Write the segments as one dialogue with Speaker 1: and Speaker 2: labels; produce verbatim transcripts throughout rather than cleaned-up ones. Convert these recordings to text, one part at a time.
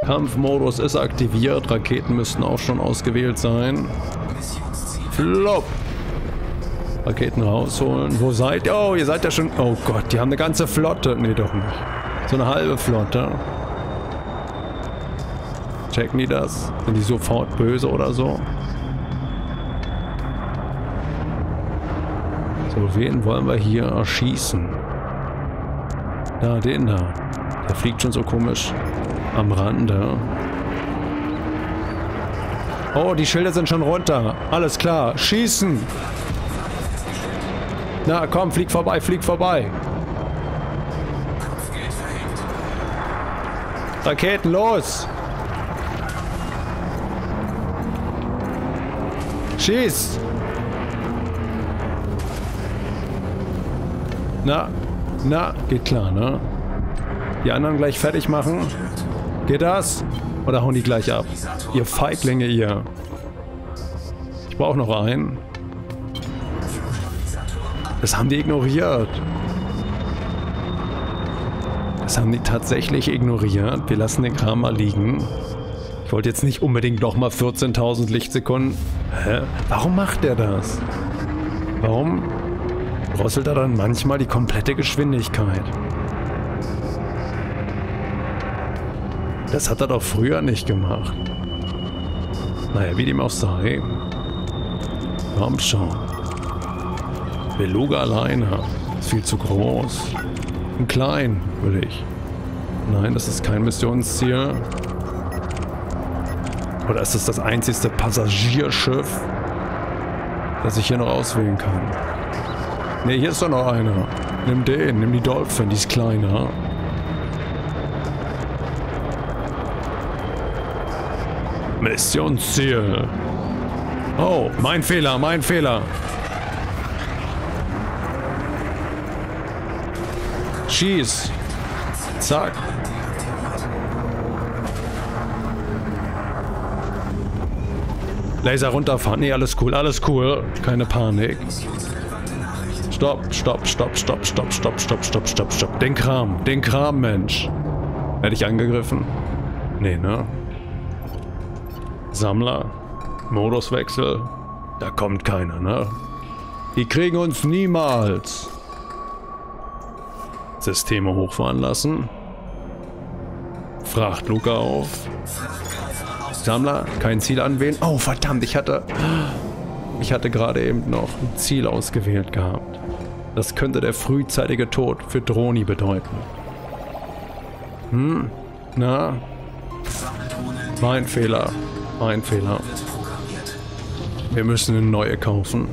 Speaker 1: Kampfmodus ist aktiviert. Raketen müssten auch schon ausgewählt sein. Flop. Raketen rausholen. Wo seid ihr? Oh, ihr seid ja schon... Oh Gott, die haben eine ganze Flotte. Nee, doch nicht. So eine halbe Flotte. Checken die das? Sind die sofort böse oder so? So, wen wollen wir hier erschießen? Da, den da. Der fliegt schon so komisch am Rande. Oh, die Schilder sind schon runter. Alles klar. Schießen! Na, komm, flieg vorbei, flieg vorbei. Raketen, los! Schieß! Na, na, geht klar, ne? Die anderen gleich fertig machen. Geht das? Oder hauen die gleich ab? Ihr Feiglinge, ihr. Ich brauche noch einen. Das haben die ignoriert. Das haben die tatsächlich ignoriert. Wir lassen den Kram mal liegen. Ich wollte jetzt nicht unbedingt nochmal vierzehntausend Lichtsekunden. Hä? Warum macht der das? Warum drosselt er dann manchmal die komplette Geschwindigkeit? Das hat er doch früher nicht gemacht. Naja, wie dem auch sei. Komm schon. Beluga alleine. Ist viel zu groß. Und klein, will ich. Nein, das ist kein Missionsziel. Oder ist das das einzigste Passagierschiff, das ich hier noch auswählen kann? Ne, hier ist doch noch einer. Nimm den, nimm die Dolphin, die ist kleiner. Missionsziel. Oh, mein Fehler, mein Fehler. Schieß. Zack. Laser runterfahren. Nee, alles cool, alles cool. Keine Panik. Stopp, stopp, stopp, stopp, stopp, stopp, stopp, stopp, stopp, stopp. Den Kram, den Kram, Mensch. Hätte ich angegriffen? Nee, ne? Sammler. Moduswechsel. Da kommt keiner, ne? Die kriegen uns niemals. Systeme hochfahren lassen. Frachtluke auf. Sammler, kein Ziel anwählen. Oh, verdammt, ich hatte... Ich hatte gerade eben noch ein Ziel ausgewählt gehabt. Das könnte der frühzeitige Tod für Droni bedeuten. Hm? Na? Mein Fehler. Mein Fehler. Wir müssen eine neue kaufen.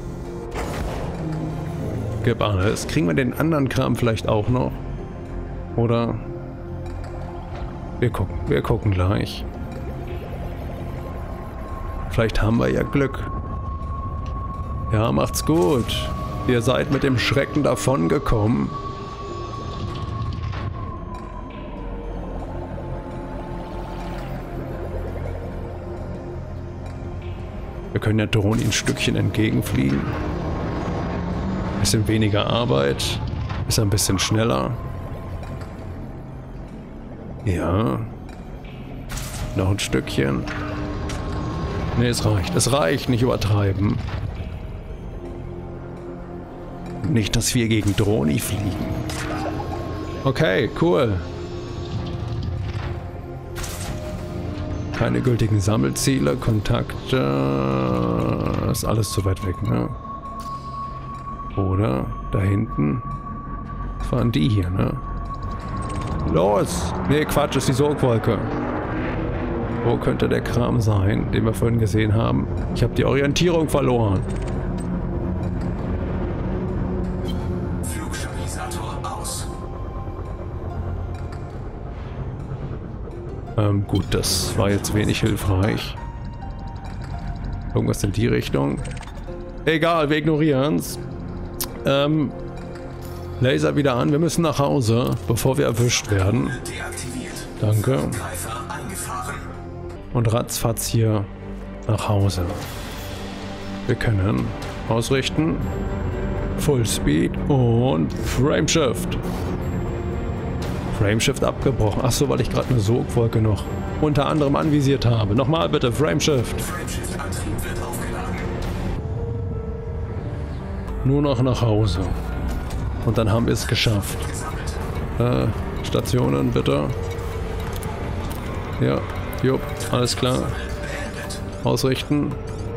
Speaker 1: Gib alles. Kriegen wir den anderen Kram vielleicht auch noch? Oder? Wir gucken. Wir gucken gleich. Vielleicht haben wir ja Glück. Ja, macht's gut. Ihr seid mit dem Schrecken davongekommen. Wir können ja Droni ein Stückchen entgegenfliegen. Bisschen weniger Arbeit. Ist ein bisschen schneller. Ja. Noch ein Stückchen. Ne, es reicht. Es reicht. Nicht übertreiben. Nicht, dass wir gegen Droni fliegen. Okay, cool. Keine gültigen Sammelziele, Kontakte. Ist alles zu weit weg, ne? Oder da hinten. Das waren die hier, ne? Los! Ne, Quatsch, ist die Sogwolke. Wo könnte der Kram sein, den wir vorhin gesehen haben? Ich habe die Orientierung verloren. Ähm, gut, das war jetzt wenig hilfreich. Irgendwas in die Richtung. Egal, wir ignorieren es. Ähm, Laser wieder an. Wir müssen nach Hause, bevor wir erwischt werden. Danke. Und ratzfatz hier nach Hause. Wir können ausrichten. Full Speed und Frameshift. Frameshift abgebrochen. Achso, weil ich gerade eine Sogwolke noch unter anderem anvisiert habe. Nochmal bitte, Frameshift.
Speaker 2: Frameshift-Antrieb wird aufgeladen.
Speaker 1: Nur noch nach Hause. Und dann haben wir es geschafft. Äh, Stationen bitte. Ja, jupp, alles klar. Ausrichten.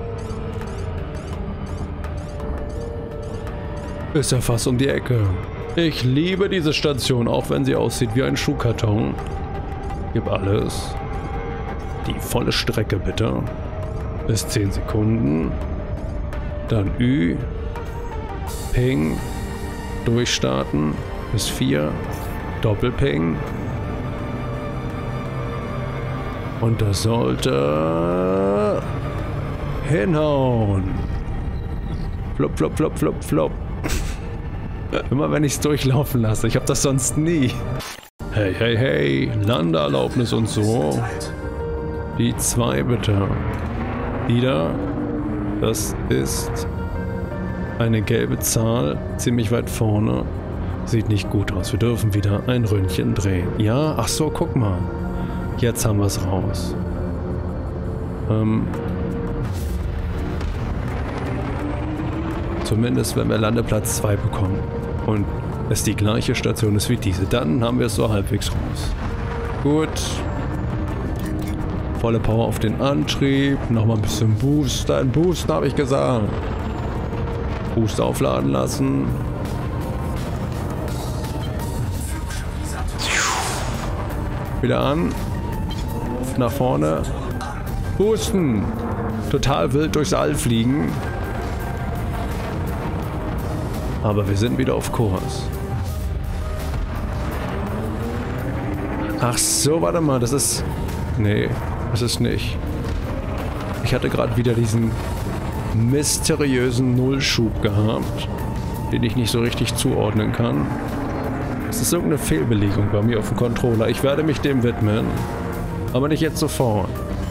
Speaker 1: Ist ja fast um die Ecke. Ich liebe diese Station, auch wenn sie aussieht wie ein Schuhkarton. Gib alles. Die volle Strecke bitte. Bis zehn Sekunden. Dann Ü. Ping. Durchstarten. Bis vier. Doppelping. Und das sollte hinhauen. Flop, flop, flop, flop, flop. Immer wenn ich es durchlaufen lasse. Ich habe das sonst nie. Hey, hey, hey. Landeerlaubnis und so. Die zwei bitte. Die da. Das ist eine gelbe Zahl. Ziemlich weit vorne. Sieht nicht gut aus. Wir dürfen wieder ein Ründchen drehen. Ja, ach so, guck mal. Jetzt haben wir es raus. Ähm... Zumindest wenn wir Landeplatz zwei bekommen und es die gleiche Station ist wie diese, dann haben wir es so halbwegs raus. Gut. Volle Power auf den Antrieb, nochmal ein bisschen Boost, ein Boosten habe ich gesagt. Boost aufladen lassen. Wieder an. Nach vorne. Boosten. Total wild durchs All fliegen. Aber wir sind wieder auf Kurs. Ach so, warte mal, das ist... Nee, das ist nicht. Ich hatte gerade wieder diesen mysteriösen Nullschub gehabt, den ich nicht so richtig zuordnen kann. Es ist irgendeine Fehlbelegung bei mir auf dem Controller. Ich werde mich dem widmen. Aber nicht jetzt sofort.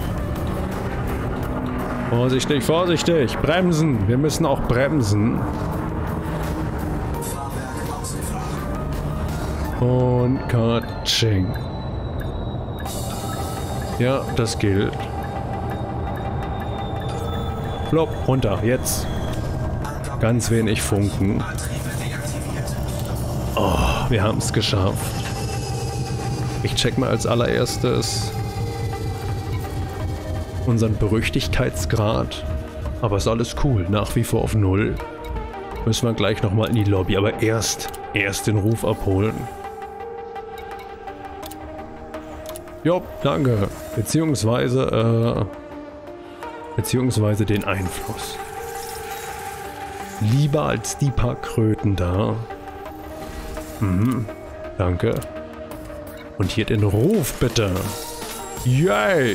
Speaker 1: Vorsichtig, vorsichtig! Bremsen! Wir müssen auch bremsen. Und Katsching. Ja, das gilt. Flop, runter, jetzt. Ganz wenig Funken. Oh, wir haben es geschafft. Ich check mal als allererstes unseren Berüchtigkeitsgrad. Aber ist alles cool, nach wie vor auf null. Müssen wir gleich nochmal in die Lobby, aber erst, erst den Ruf abholen. Jo, danke. Beziehungsweise, äh, beziehungsweise den Einfluss. Lieber als die paar Kröten da. Mhm, danke. Und hier den Ruf bitte. Yay!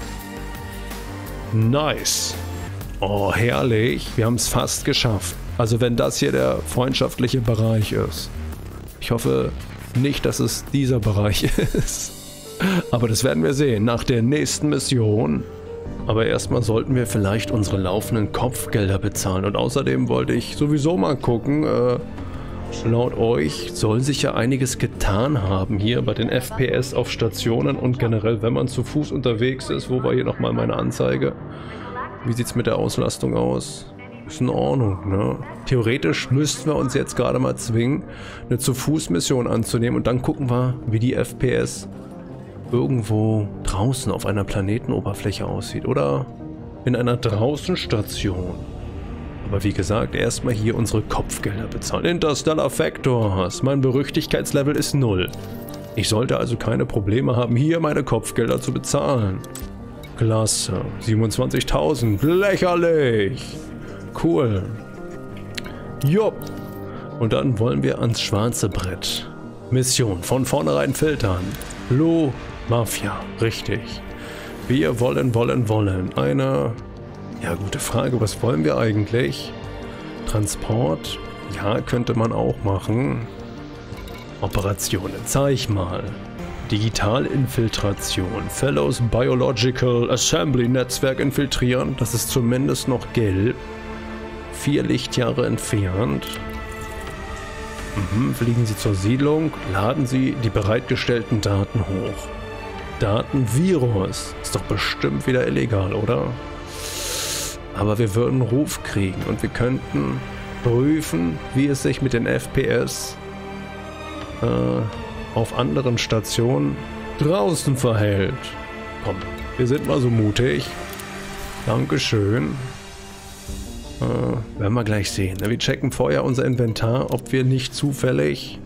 Speaker 1: Nice. Oh, herrlich. Wir haben es fast geschafft. Also wenn das hier der freundschaftliche Bereich ist. Ich hoffe nicht, dass es dieser Bereich ist. Aber das werden wir sehen nach der nächsten Mission. Aber erstmal sollten wir vielleicht unsere laufenden Kopfgelder bezahlen. Und außerdem wollte ich sowieso mal gucken, äh, laut euch soll sich ja einiges getan haben hier bei den F P S auf Stationen und generell, wenn man zu Fuß unterwegs ist. Wo war hier nochmal meine Anzeige? Wie sieht es mit der Auslastung aus? Ist in Ordnung, ne? Theoretisch müssten wir uns jetzt gerade mal zwingen, eine Zu-Fuß-Mission anzunehmen und dann gucken wir, wie die F P S irgendwo draußen auf einer Planetenoberfläche aussieht oder in einer Draußenstation. Aber wie gesagt, erstmal hier unsere Kopfgelder bezahlen. Interstellar Factors, mein Berüchtigkeitslevel ist null. Ich sollte also keine Probleme haben, hier meine Kopfgelder zu bezahlen. Klasse, siebenundzwanzigtausend, lächerlich. Cool. Jupp. Und dann wollen wir ans schwarze Brett. Mission, von vornherein filtern. Blue Mafia, richtig. Wir wollen, wollen, wollen. Eine, ja, gute Frage, was wollen wir eigentlich? Transport, ja, könnte man auch machen. Operationen, zeig mal. Digitalinfiltration, Fellows Biological Assembly Netzwerk infiltrieren, das ist zumindest noch gelb. Vier Lichtjahre entfernt. Mhm, fliegen Sie zur Siedlung, laden Sie die bereitgestellten Daten hoch. Datenvirus. Ist doch bestimmt wieder illegal, oder? Aber wir würden einen Ruf kriegen und wir könnten prüfen, wie es sich mit den F P S äh, auf anderen Stationen draußen verhält. Komm, wir sind mal so mutig. Dankeschön. Äh, werden wir gleich sehen. Wir checken vorher unser Inventar, ob wir nicht zufällig...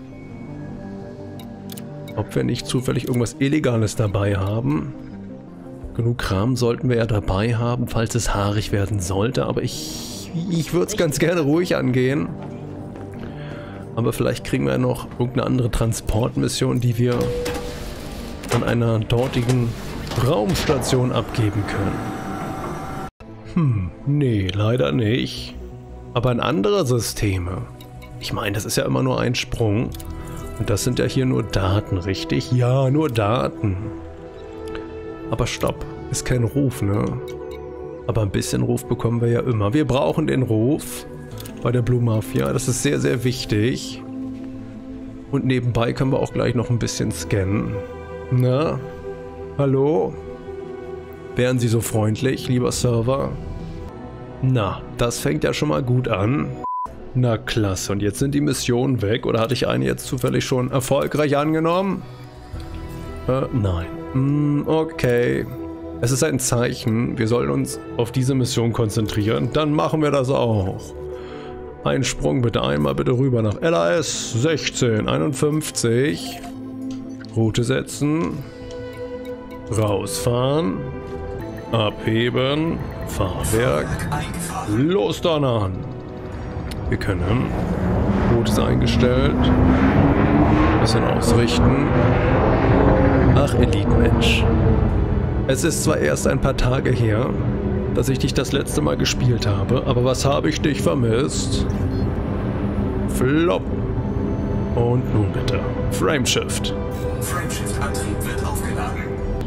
Speaker 1: Ob wir nicht zufällig irgendwas Illegales dabei haben. Genug Kram sollten wir ja dabei haben, falls es haarig werden sollte. Aber ich, ich würde es ganz gerne ruhig angehen. Aber vielleicht kriegen wir ja noch irgendeine andere Transportmission, die wir an einer dortigen Raumstation abgeben können. Hm, nee, leider nicht. Aber in andere Systeme. Ich meine, das ist ja immer nur ein Sprung. Und das sind ja hier nur Daten, richtig? Ja, nur Daten. Aber stopp, ist kein Ruf, ne? Aber ein bisschen Ruf bekommen wir ja immer. Wir brauchen den Ruf bei der Blue Mafia. Das ist sehr, sehr wichtig. Und nebenbei können wir auch gleich noch ein bisschen scannen. Na? Hallo? Wären Sie so freundlich, lieber Server? Na, das fängt ja schon mal gut an. Na klasse, und jetzt sind die Missionen weg. Oder hatte ich eine jetzt zufällig schon erfolgreich angenommen? Äh, nein. Hm, okay. Es ist ein Zeichen. Wir sollen uns auf diese Mission konzentrieren. Dann machen wir das auch. Ein Sprung bitte. Einmal bitte rüber nach L A S sechzehn einundfünfzig. Route setzen. Rausfahren. Abheben. Fahrwerk. Losdonnern. Wir können. Route ist eingestellt. Bisschen ausrichten. Ach, Elite-Mensch. Es ist zwar erst ein paar Tage her, dass ich dich das letzte Mal gespielt habe, aber was habe ich dich vermisst? Flop. Und nun bitte. Frameshift.
Speaker 2: Frameshift-Antrieb wird aufgeladen.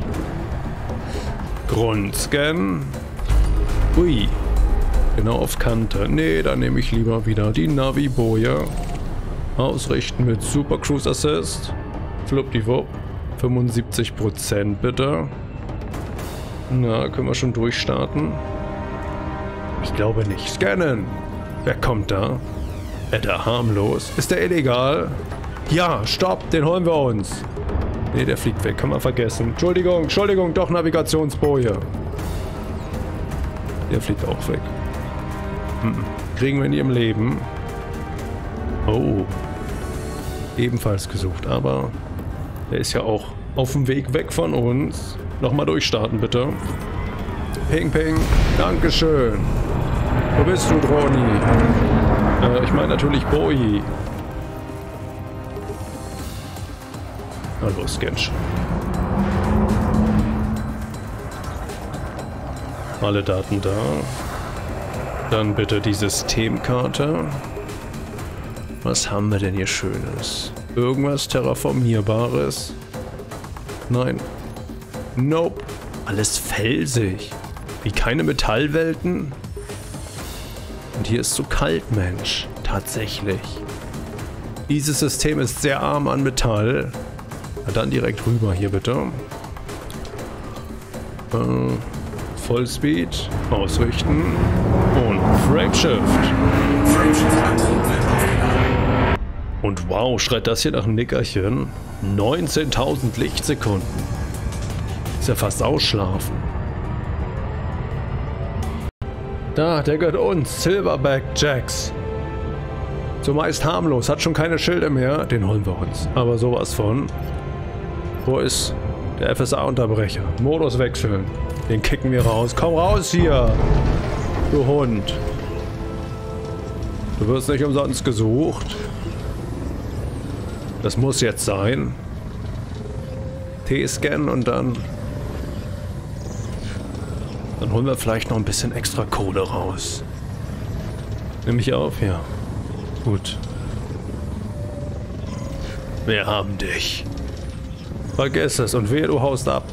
Speaker 1: Grundscan. Ui. Genau auf Kante. Nee, dann nehme ich lieber wieder die Navi-Boje. Ausrichten mit Super Cruise Assist. Fluppdiwupp. fünfundsiebzig Prozent bitte. Na, können wir schon durchstarten? Ich glaube nicht. Scannen! Wer kommt da? Ist der harmlos? Ist der illegal? Ja, stopp! Den holen wir uns! Ne, der fliegt weg. Kann man vergessen. Entschuldigung, Entschuldigung, doch Navigationsboje. Der fliegt auch weg. Hm. Kriegen wir nie im Leben. Oh. Ebenfalls gesucht, aber der ist ja auch auf dem Weg weg von uns. Nochmal durchstarten, bitte. Ping, ping. Dankeschön. Wo bist du, Droni? Äh, ich meine natürlich Boji. Hallo, Skench. Alle Daten da. Dann bitte die Systemkarte. Was haben wir denn hier Schönes? Irgendwas Terraformierbares? Nein. Nope. Alles felsig. Wie keine Metallwelten? Und hier ist so kalt, Mensch. Tatsächlich. Dieses System ist sehr arm an Metall. Na dann direkt rüber hier, bitte. Äh, Vollspeed. Ausrichten. Und Frameshift.
Speaker 2: Frameshift-Antrieb wird aufgeladen.
Speaker 1: Und wow, schreit das hier nach einem Nickerchen. neunzehntausend Lichtsekunden. Ist ja fast ausschlafen. Da, der gehört uns. Silverback Jax. Zumeist harmlos, hat schon keine Schilde mehr. Den holen wir uns. Aber sowas von. Wo ist der F S A-Unterbrecher? Modus wechseln. Den kicken wir raus. Komm raus hier, du Hund. Du wirst nicht umsonst gesucht. Das muss jetzt sein. T-Scan und dann... Dann holen wir vielleicht noch ein bisschen extra Kohle raus. Nimm mich auf, ja. Gut. Wir haben dich. Vergiss es und wehe, du haust ab.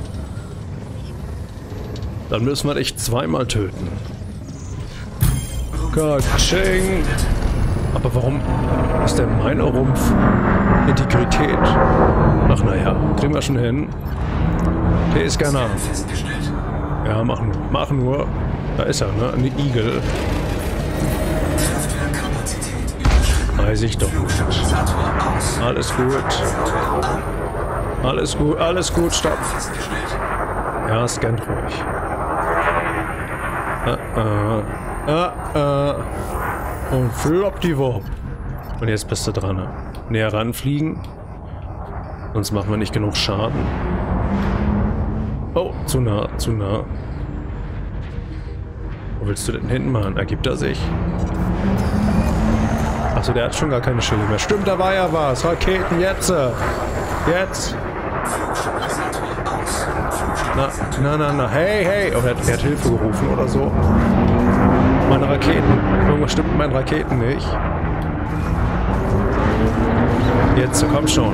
Speaker 1: Dann müssen wir dich zweimal töten. Katsching! Aber warum ist denn mein Rumpf Integrität? Ach naja, kriegen wir schon hin. Der ist gerne. Ja, mach nur. Mach nur. Da ist er, ne? Eine Igel. Weiß ich doch nicht. Alles gut. Alles gut, alles gut, stopp. Ja, scannt ruhig. Ah, ah, ah, ah. Und floppdiwop. Und jetzt bist du dran. Näher ranfliegen. Sonst machen wir nicht genug Schaden. Oh, zu nah, zu nah. Wo willst du denn hinten machen? Ergibt er sich? Achso, der hat schon gar keine Schilde mehr. Stimmt, da war ja was. Raketen, jetzt. Jetzt. Na, na, na, na. Hey, hey. Oh, er hat, er hat Hilfe gerufen oder so. Meine Raketen. Irgendwas stimmt mit meinen Raketen nicht. Jetzt, komm schon.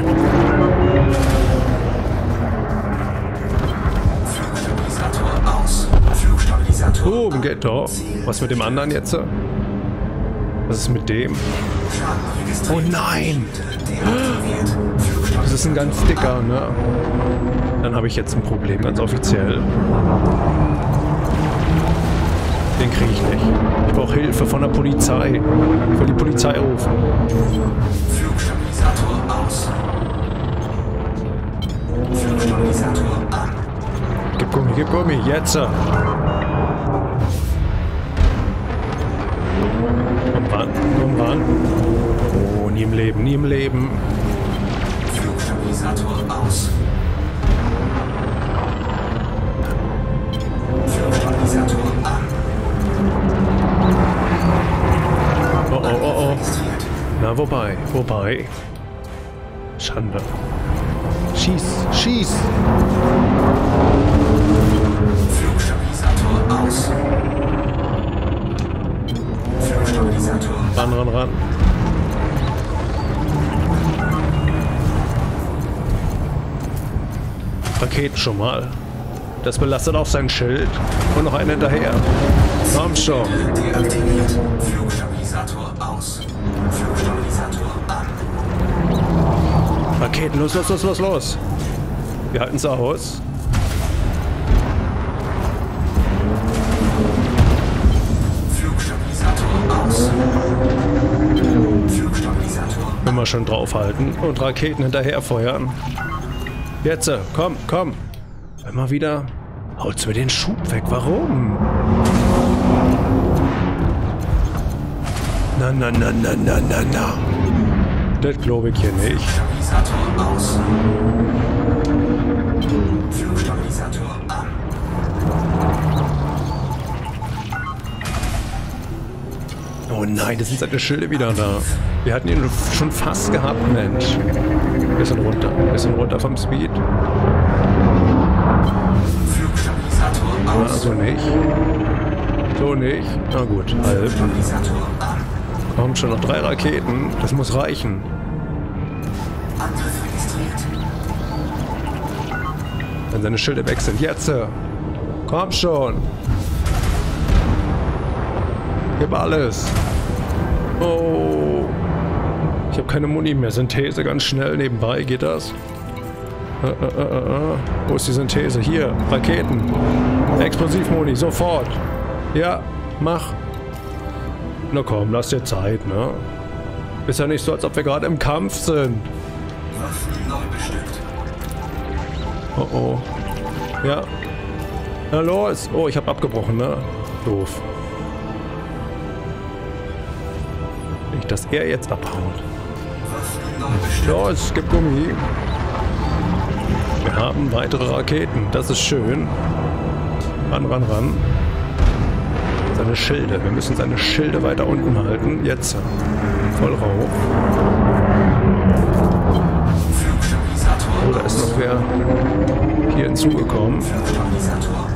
Speaker 1: Boom, geht doch. Was mit dem anderen jetzt? Was ist mit dem? Oh nein! Das ist ein ganz dicker, ne? Dann habe ich jetzt ein Problem, ganz offiziell. Den kriege ich nicht. Ich brauche Hilfe von der Polizei. Ich will die Polizei rufen.
Speaker 2: Flugstabilisator aus. Flugstabilisator an.
Speaker 1: Gib Gummi, gib Gummi, jetzt! Komm ran, komm ran. Oh, nie im Leben, nie im Leben.
Speaker 2: Flugstabilisator aus. Flugstabilisator an.
Speaker 1: Oh, oh, oh, oh. Na, wobei, wobei. Schande. Schieß, schieß!
Speaker 2: Flugstabilisator aus. Flugstabilisator
Speaker 1: Ran, ran, ran. Raketen schon mal. Das belastet auch sein Schild. Und noch einen hinterher. Komm schon.
Speaker 2: deaktiviert. Flugstabilisator aus. Flugstabilisator an.
Speaker 1: Raketen, los, los, los, los, los. Wir halten es aus.
Speaker 2: Flugstabilisator aus. Flugstabilisator
Speaker 1: Immer schön draufhalten und Raketen hinterher feuern. Jetzt, komm, komm. Immer wieder. Haut's mir den Schub weg. Warum? Na, na, na, na, na, na, na. Das glaube ich hier nicht.
Speaker 2: Flugstabilisator aus. Flugstabilisator an.
Speaker 1: Oh nein, das sind seine Schilde wieder da. Wir hatten ihn schon fast gehabt, Mensch. Bisschen runter, bisschen runter vom Speed.
Speaker 2: Flugstabilisator
Speaker 1: Na,
Speaker 2: aus.
Speaker 1: so nicht. So nicht. Na gut, halb.
Speaker 2: Stabilisator an.
Speaker 1: Kommen schon noch drei Raketen. Das muss reichen.
Speaker 2: Angriff registriert.
Speaker 1: Wenn seine Schilde weg sind. Jetzt! Komm schon! Gib alles! Oh! Ich habe keine Muni mehr. Synthese ganz schnell nebenbei. Geht das? Äh, äh, äh, äh. Wo ist die Synthese? Hier! Raketen! Explosivmuni, sofort! Ja, mach! Na komm, lass dir Zeit, ne? Ist ja nicht so, als ob wir gerade im Kampf sind.
Speaker 2: Waffen neu bestückt.
Speaker 1: Oh oh. Ja. Na los. Oh, ich hab abgebrochen, ne? Doof. Nicht, dass er jetzt abhaut.
Speaker 2: Waffen neu bestückt.
Speaker 1: Los, gib Gummi. Wir haben weitere Raketen. Das ist schön. Ran, ran, ran. Seine Schilde. Wir müssen seine Schilde weiter unten halten. Jetzt. Voll rauf. Oh, da ist noch wer hier hinzugekommen.
Speaker 2: Flugstabilisator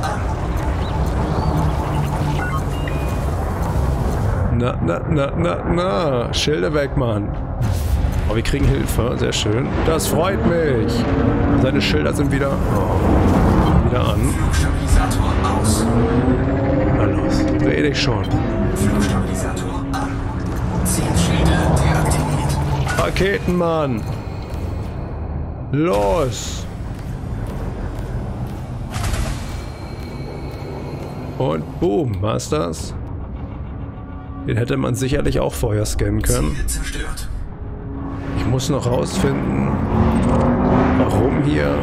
Speaker 2: an.
Speaker 1: Na, na, na, na, na. Schilde weg, Mann. Oh, wir kriegen Hilfe. Sehr schön. Das freut mich. Seine Schilder sind wieder, oh, wieder an.
Speaker 2: Flugstabilisator aus.
Speaker 1: Na los, dreh dich schon.
Speaker 2: Flugstabilisator an. Zielschilde
Speaker 1: Raketenmann! Los! Und boom, war's das? Den hätte man sicherlich auch vorher scannen können.
Speaker 2: Ziel zerstört.
Speaker 1: Ich muss noch rausfinden, warum hier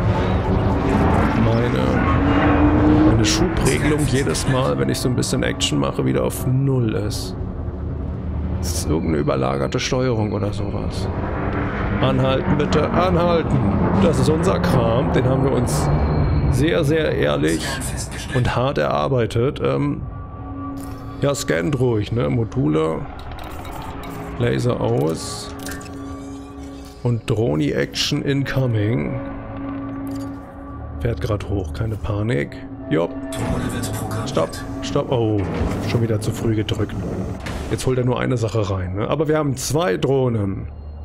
Speaker 1: meine, meine Schubregelung jedes Mal, wenn ich so ein bisschen Action mache, wieder auf Null ist. Das ist irgendeine überlagerte Steuerung oder sowas. Anhalten bitte, anhalten! Das ist unser Kram, den haben wir uns sehr, sehr ehrlich und hart erarbeitet. Ähm, ja, scannt ruhig, ne? Module, Laser aus und Droni-Action incoming. Fährt gerade hoch, keine Panik. Jopp. Stopp, stopp. Oh, schon wieder zu früh gedrückt. Jetzt holt er nur eine Sache rein, ne? Aber wir haben zwei Drohnen.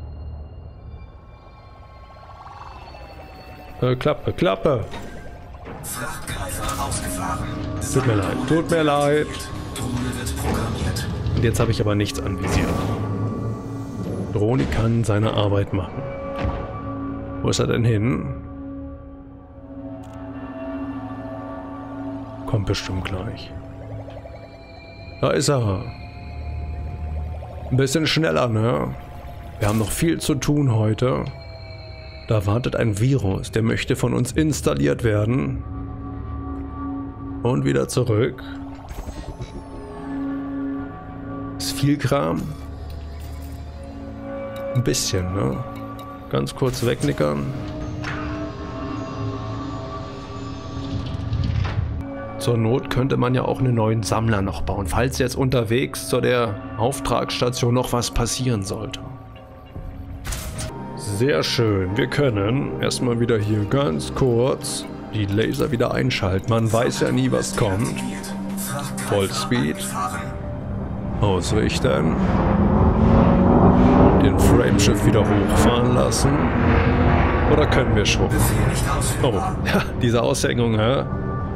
Speaker 1: Äh, Klappe, Klappe.
Speaker 2: Frachtgreifer ausgefahren.
Speaker 1: Tut mir leid, tut mir leid.
Speaker 2: Drohne wird programmiert.
Speaker 1: Und jetzt habe ich aber nichts anvisiert. Droni kann seine Arbeit machen. Wo ist er denn hin? Kommt bestimmt gleich. Da ist er. Ein bisschen schneller, ne? Wir haben noch viel zu tun heute. Da wartet ein Virus, der möchte von uns installiert werden. Und wieder zurück. Ist viel Kram. Ein bisschen, ne? Ganz kurz wegnickern. Zur Not könnte man ja auch einen neuen Sammler noch bauen, falls jetzt unterwegs zu der Auftragsstation noch was passieren sollte. Sehr schön. Wir können erstmal wieder hier ganz kurz die Laser wieder einschalten. Man weiß ja nie, was kommt. Vollspeed. Ausrichten. Den Frameschiff wieder hochfahren lassen. Oder können wir schon? Oh, ja, diese Aushängung, hä?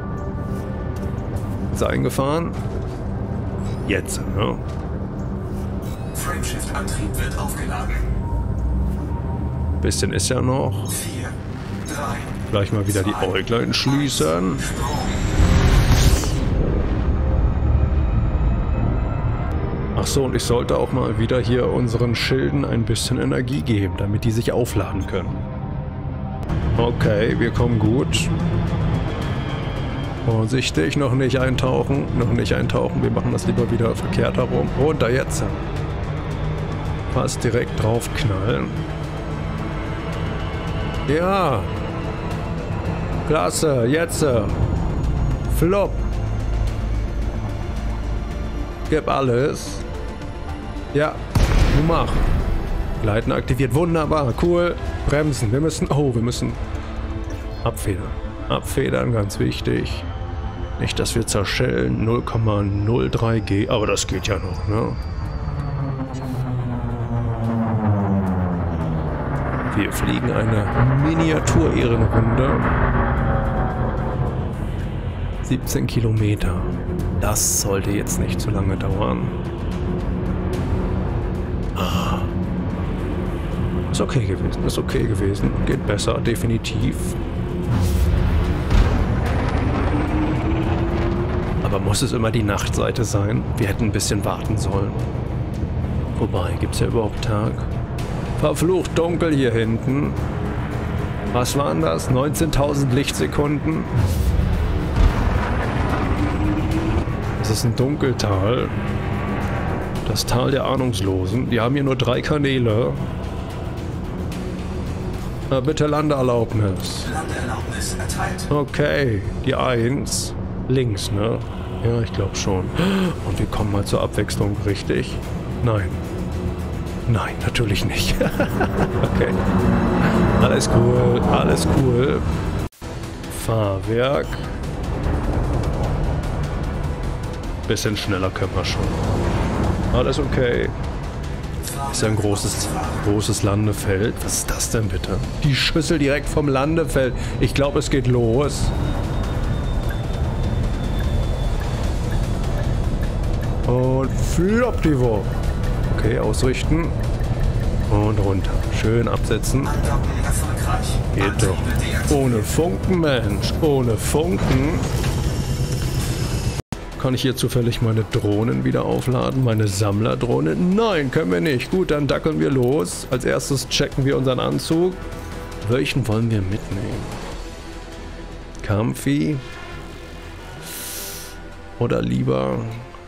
Speaker 1: Ist er eingefahren? Jetzt, ne?
Speaker 2: Frameshift-Antrieb wird aufgeladen.
Speaker 1: Bisschen ist ja noch.
Speaker 2: vier, drei,
Speaker 1: Gleich mal wieder die Äuglein schließen. Ach so, und ich sollte auch mal wieder hier unseren Schilden ein bisschen Energie geben, damit die sich aufladen können. Okay, wir kommen gut. Vorsichtig, noch nicht eintauchen, noch nicht eintauchen. Wir machen das lieber wieder verkehrt herum. Runter jetzt. Fast direkt drauf knallen. Ja. Klasse, jetzt. Flop. Gib alles. Ja, du mach. Gleiten aktiviert, wunderbar, cool. Bremsen, wir müssen, oh, wir müssen abfedern. Abfedern, ganz wichtig. Nicht, dass wir zerschellen. null Komma null drei G, aber das geht ja noch, ne? Wir fliegen eine Miniatur-Ehrenrunde. siebzehn Kilometer. Das sollte jetzt nicht zu lange dauern. Ah. Ist okay gewesen, ist okay gewesen. Geht besser, definitiv. Aber muss es immer die Nachtseite sein? Wir hätten ein bisschen warten sollen. Wobei, gibt es ja überhaupt Tag? Verflucht dunkel hier hinten. Was waren das? neunzehntausend Lichtsekunden? Das ist ein Dunkeltal. Das Tal der Ahnungslosen. Die haben hier nur drei Kanäle. Na bitte Landeerlaubnis.
Speaker 2: Landeerlaubnis erteilt.
Speaker 1: Okay, die eins. Links, ne? Ja, ich glaube schon. Und wir kommen mal zur Abwechslung, richtig? Nein. Nein, natürlich nicht. Okay. Alles cool, alles cool. Fahrwerk. Bisschen schneller können wir schon. Alles okay. Ist ja ein großes, großes Landefeld. Was ist das denn bitte? Die Schüssel direkt vom Landefeld. Ich glaube, es geht los. Und flop die Wurf. Okay, ausrichten. Und runter. Schön absetzen.
Speaker 2: Andocken erfolgreich.
Speaker 1: Geht doch.
Speaker 2: Antriebe deaktiviert.
Speaker 1: Ohne Funken, Mensch. Ohne Funken. Kann ich hier zufällig meine Drohnen wieder aufladen? Meine Sammlerdrohne? Nein, können wir nicht. Gut, dann dackeln wir los. Als erstes checken wir unseren Anzug. Welchen wollen wir mitnehmen? Comfy? Oder lieber...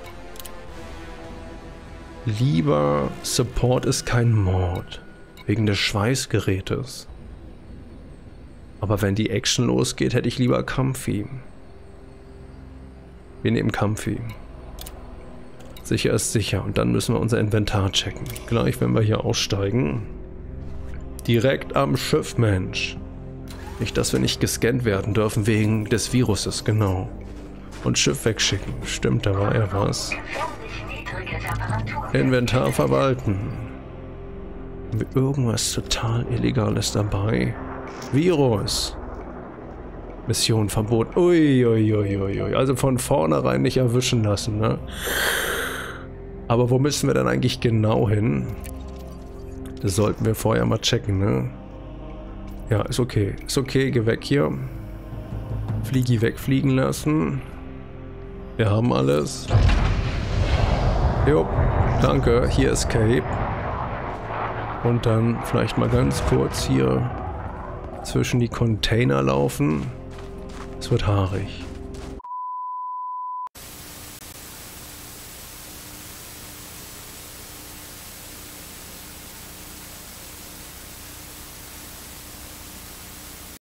Speaker 1: Lieber Support ist kein Mord. Wegen des Schweißgerätes. Aber wenn die Action losgeht, hätte ich lieber Comfy. Wir nehmen Comfy. Sicher ist sicher. Und dann müssen wir unser Inventar checken. Gleich, wenn wir hier aussteigen. Direkt am Schiff, Mensch. Nicht, dass wir nicht gescannt werden dürfen wegen des Viruses, genau. Und Schiff wegschicken. Stimmt, da war ja was. Inventar verwalten. Haben wir irgendwas total Illegales dabei? Virus. Mission verboten. Uiuiuiui. Also von vornherein nicht erwischen lassen, ne? Aber wo müssen wir denn eigentlich genau hin? Das sollten wir vorher mal checken, ne? Ja, ist okay. Ist okay, geh weg hier. Fliegi wegfliegen lassen. Wir haben alles. Jo, danke. Hier Escape. Und dann vielleicht mal ganz kurz hier zwischen die Container laufen. Es wird haarig.